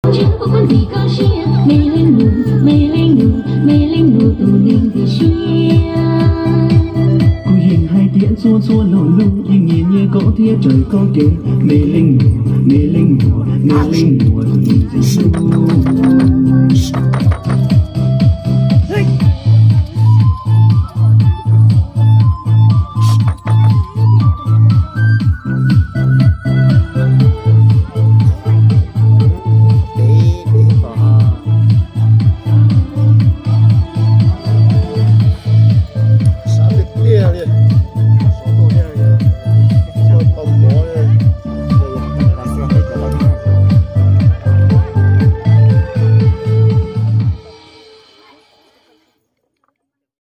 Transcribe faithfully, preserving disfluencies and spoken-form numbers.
Chẳng có con gì cao chia mê lên nụ mê lên nụ mê lên nụ tù mình thì chia cô hiền hai tiếng xua xua lộn lộn yên nhiên như có thiết trời có kề mê linh mùa mê linh mùa mê linh mùa tù mình thì xua